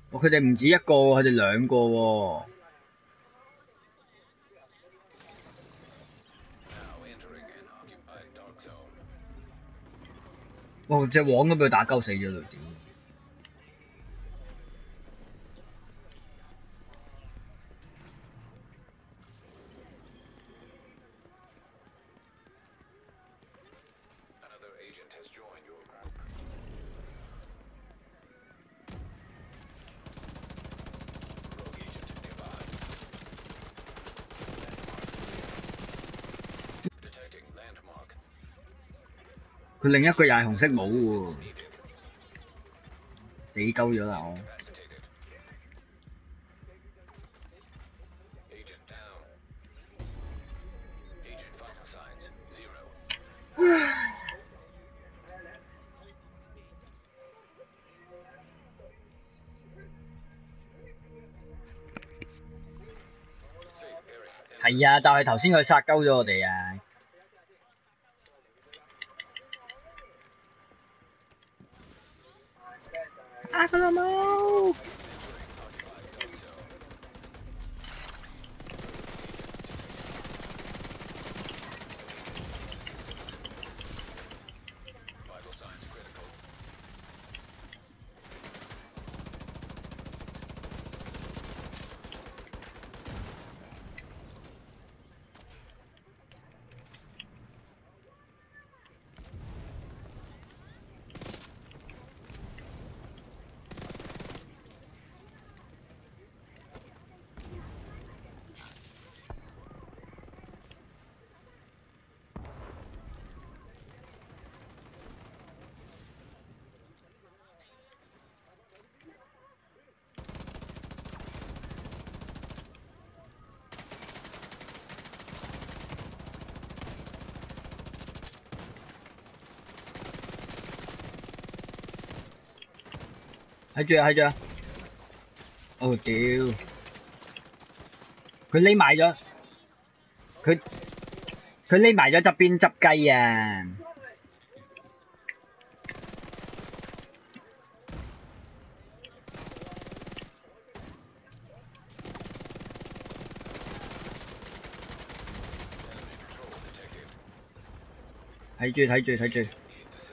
佢哋唔止一個喎，佢哋兩個喎。哇！隻黃都俾佢打鳩死咗啦！屌！佢另一個又係紅色帽喎，死鳩咗啦我！係啊，就係頭先佢殺鳩咗我哋啊！打佢老母！喺住啊喺住啊！哦屌！佢匿埋咗，佢匿埋咗側邊執雞啊！睇住睇住睇住！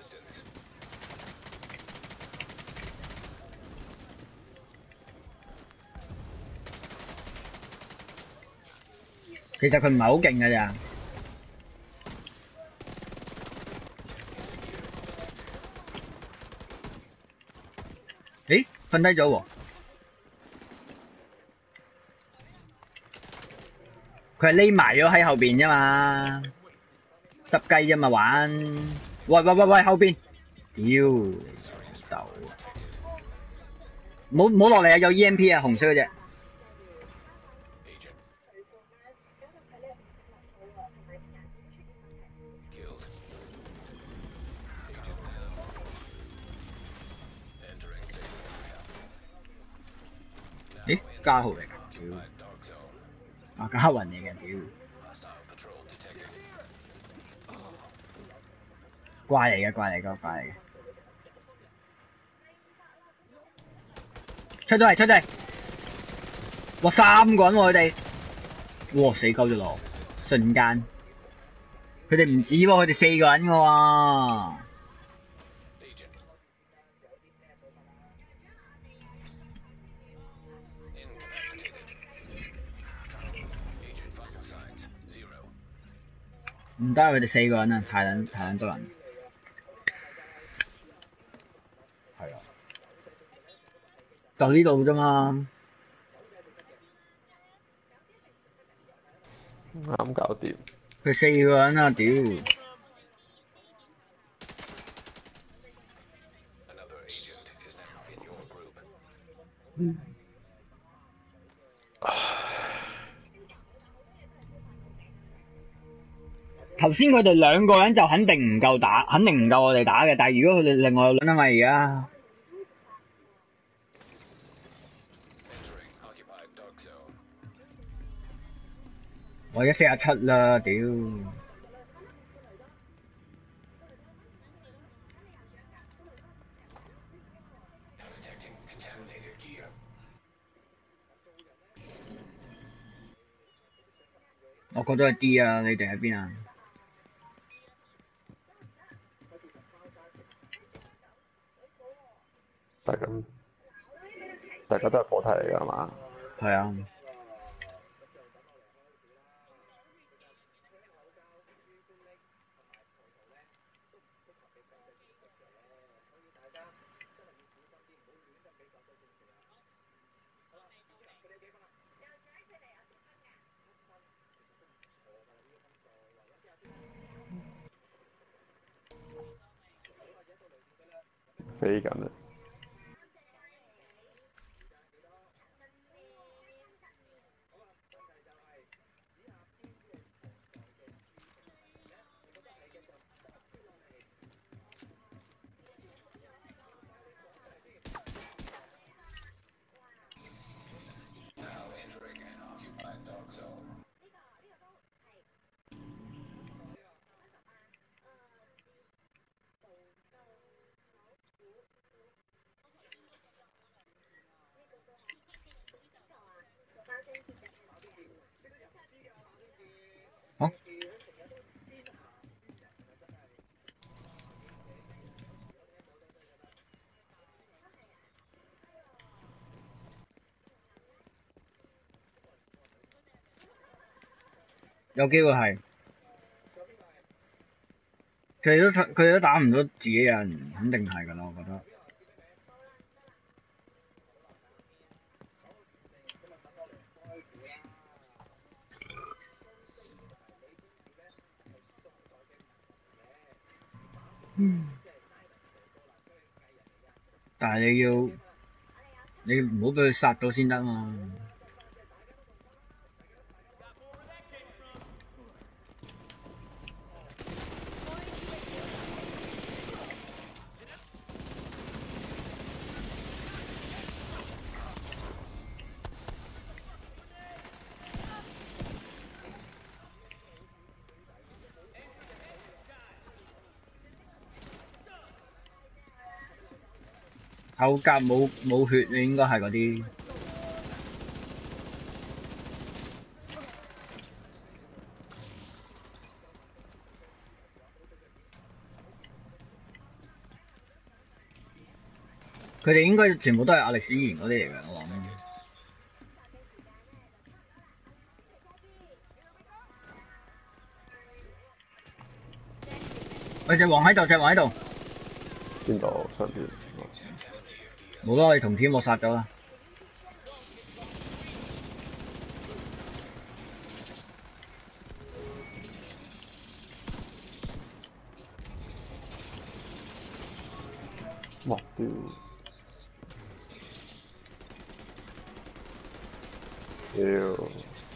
其實佢唔係好勁㗎咋。咦？瞓低咗喎！佢係匿埋咗喺後邊啫嘛，執雞啫嘛玩。喂喂喂喂，後邊！屌你老豆！唔好落嚟啊！有 EMP 啊，紅色嗰隻。咦？嘉豪嚟㗎，屌！啊，嘉雲嚟嘅，屌！怪嚟嘅，怪嚟嘅，怪嚟嘅。出咗嚟，出咗嚟！哇，三個人喎佢哋，哇死鳩咗咯！瞬間，佢哋唔止喎，佢哋四個人嘅喎。唔得，佢哋四個人啊，太撚多人。係啊，就呢度啫嘛。 啱搞掂。 佢四個人啊，屌！頭先佢哋兩個人就肯定唔夠打，肯定唔夠我哋打嘅。但係如果佢哋另外有兩，因為而家我而家47啦，屌！ 我覺得係 D 啊，你哋喺邊啊？ 大家都係課題嚟㗎係嘛？ 係啊。 飛緊啊！ 好。有機會係。佢哋都打唔到自己人，肯定係㗎啦，我覺得。但係你唔好俾佢殺到先得嘛。後甲冇血，你應該係嗰啲。佢哋應該全部都係亞歷史賢嗰啲嚟嘅，我諗。喂，隻王喺度，隻王喺度。 邊度上邊？ 冇啦，我哋同天幕殺咗啦。 哇！屌！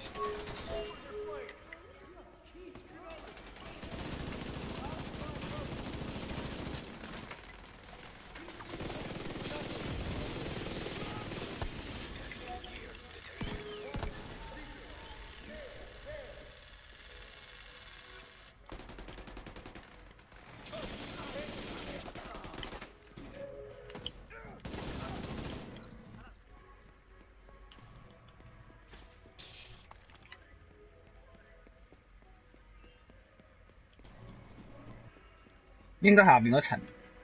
應該下邊嗰層。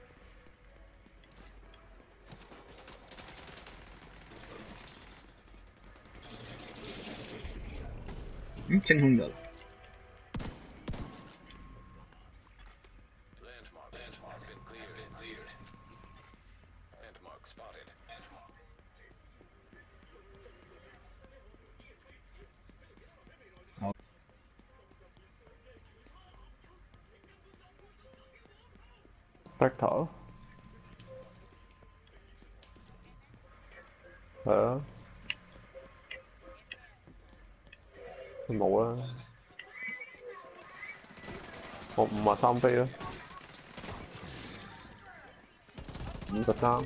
清空咗。好。 Vector 係啊，冇啊，我53飛啦，53，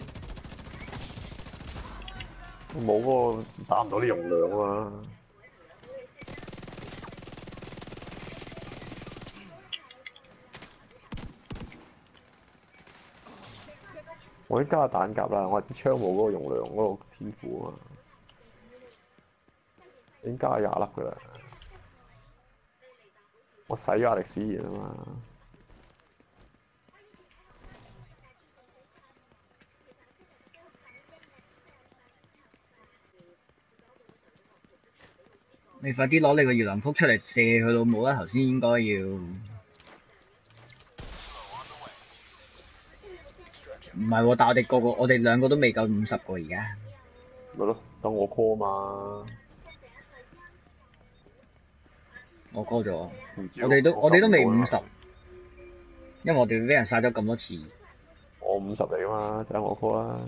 我冇嗰個打唔到啲容量啊嘛。我已經加彈夾啦，我係支槍冇嗰個容量嗰個天賦啊嘛，已經加20粒㗎啦。 我洗咗亞歷斯然啊嘛。 你快啲攞你個搖籃曲出嚟射佢老母啦！頭先應該要唔係喎，但我哋我哋兩個都未夠50個而家。 咪咯，等我 call 嘛。 我 call 咗， 唔知我哋都未撳唔到 50，因為我哋俾人殺咗咁多次。 我50嚟噶嘛，就係我 call 啦。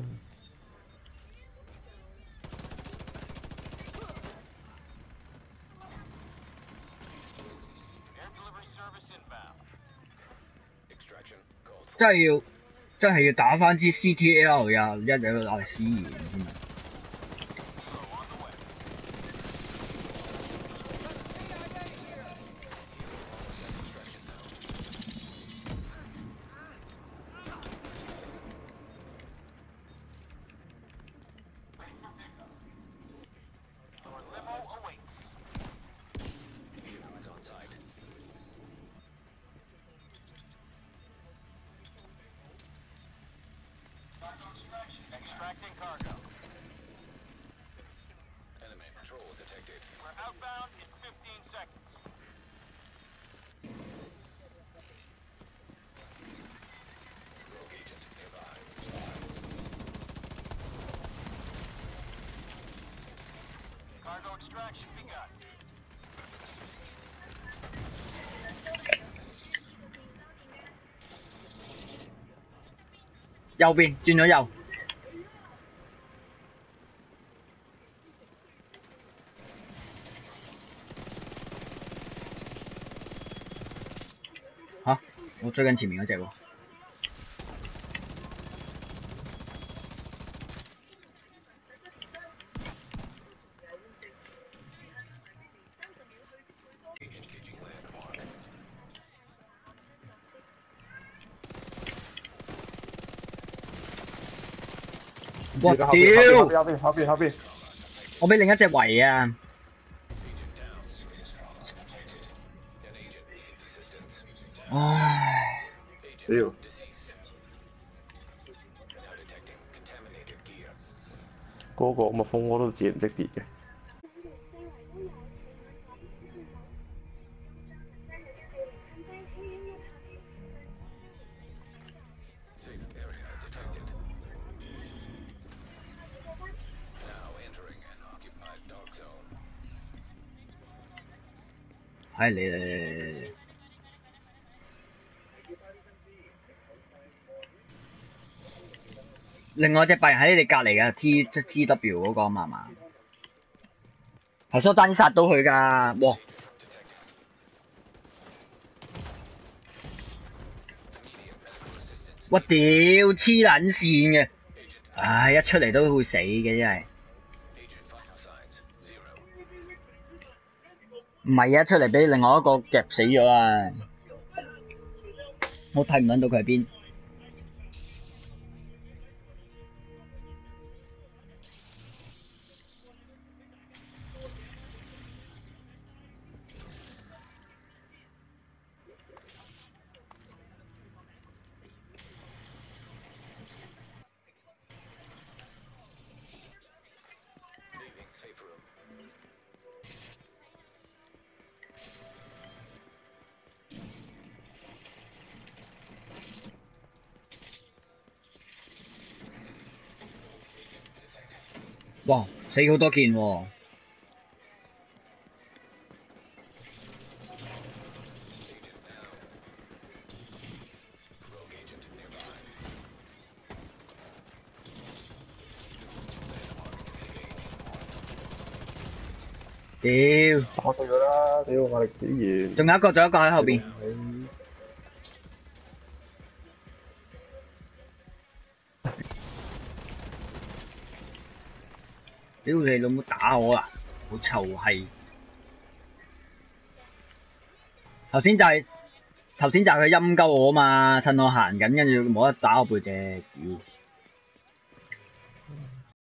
真係要打返支 CTL 呀，一有亞歷斯然添啊！右邊轉咗右。吓，我追緊前面嗰隻喎。我屌！ 後邊， 我俾另一隻圍啊！唉， 屌！嗰個蜜蜂我都自己唔識跌嘅。 係嚟。另外隻白人喺你隔離嘅 TW 嗰個嘛嘛，頭先我爭啲殺到佢㗎，哇！我屌黐撚線嘅，唉一出嚟都會死嘅真係。唔係啊，出嚟俾另外一個夾死咗啊！我睇唔撚到佢喺邊。哇！死好多件喎。屌！ 打死佢啦！屌亞歷斯然。 仲有一個喺後邊。屌你老母打我啦！好臭閪！頭先就係佢陰鳩我啊嘛，趁我行緊，跟住冇得打我背脊，屌！